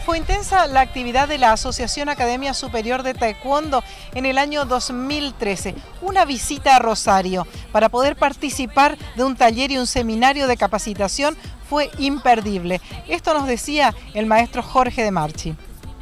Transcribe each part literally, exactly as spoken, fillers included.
Fue intensa la actividad de la Asociación Academia Superior de Taekwondo en el año dos mil trece. Una visita a Rosario para poder participar de un taller y un seminario de capacitación fue imperdible. Esto nos decía el maestro Jorge de Marchi.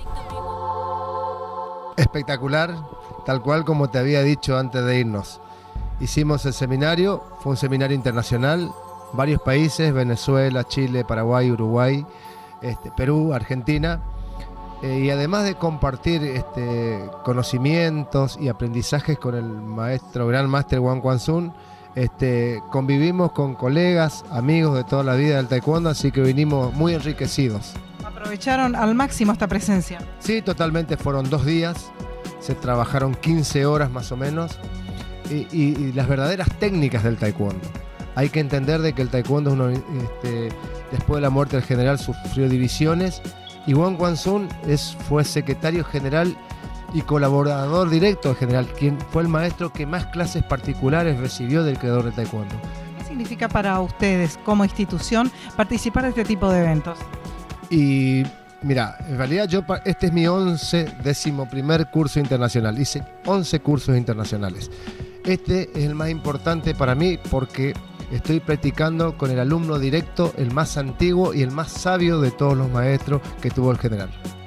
Espectacular, tal cual como te había dicho antes de irnos. Hicimos el seminario, fue un seminario internacional, varios países, Venezuela, Chile, Paraguay, Uruguay, este, Perú, Argentina, eh, y además de compartir este, conocimientos y aprendizajes con el maestro, gran máster Wang Kwan-Sun, este, convivimos con colegas, amigos de toda la vida del taekwondo, así que vinimos muy enriquecidos. ¿Aprovecharon al máximo esta presencia? Sí, totalmente, fueron dos días, se trabajaron quince horas más o menos, y, y, y las verdaderas técnicas del taekwondo. Hay que entender de que el taekwondo es uno, este, después de la muerte del general sufrió divisiones, y Wang Kwan-Sun es, fue secretario general y colaborador directo del general, quien fue el maestro que más clases particulares recibió del creador del taekwondo. ¿Qué significa para ustedes como institución participar de este tipo de eventos? Y mira, en realidad yo, este es mi once, décimo primer curso internacional, hice once cursos internacionales. Este es el más importante para mí porque estoy practicando con el alumno directo, el más antiguo y el más sabio de todos los maestros que tuvo el general.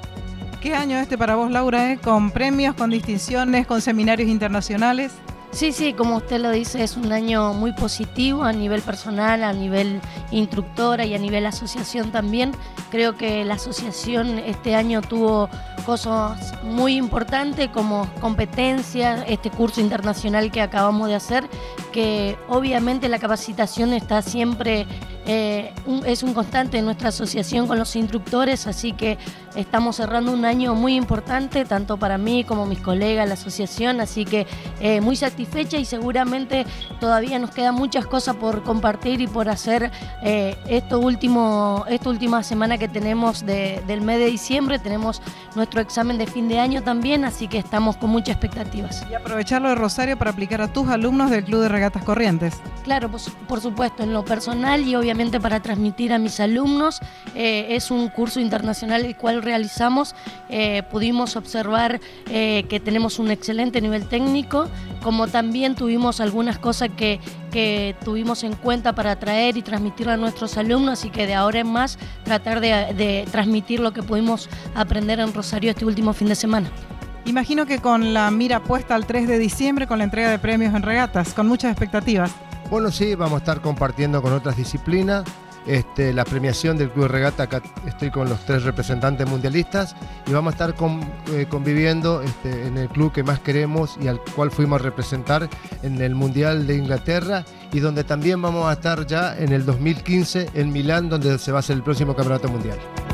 ¿Qué año este para vos, Laura? ¿Eh? ¿Con premios, con distinciones, con seminarios internacionales? Sí, sí, como usted lo dice, es un año muy positivo a nivel personal, a nivel instructora y a nivel asociación también. Creo que la asociación este año tuvo cosas muy importantes como competencias, este curso internacional que acabamos de hacer, que obviamente la capacitación está siempre, eh, un, es un constante en nuestra asociación con los instructores, así que estamos cerrando un año muy importante, tanto para mí como mis colegas, la asociación, así que eh, muy satisfecha y seguramente todavía nos quedan muchas cosas por compartir y por hacer eh, esto último, esta última semana que tenemos de, del mes de diciembre. Tenemos nuestro examen de fin de año también, así que estamos con muchas expectativas. Y aprovecharlo de Rosario para aplicar a tus alumnos del Club de Regatas Corrientes. Claro, pues, por supuesto, en lo personal y obviamente para transmitir a mis alumnos. Eh, es un curso internacional el cual realizamos. Eh, pudimos observar eh, que tenemos un excelente nivel técnico, como también tuvimos algunas cosas que, que tuvimos en cuenta para traer y transmitir a nuestros alumnos, así que de ahora en más tratar de, de transmitir lo que pudimos aprender en Rosario este último fin de semana. Imagino que con la mira puesta al tres de diciembre con la entrega de premios en regatas, con muchas expectativas. Bueno, sí, vamos a estar compartiendo con otras disciplinas. Este, la premiación del Club de Regata, acá estoy con los tres representantes mundialistas y vamos a estar con, eh, conviviendo este, en el club que más queremos y al cual fuimos a representar en el Mundial de Inglaterra, y donde también vamos a estar ya en el dos mil quince en Milán, donde se va a hacer el próximo Campeonato Mundial.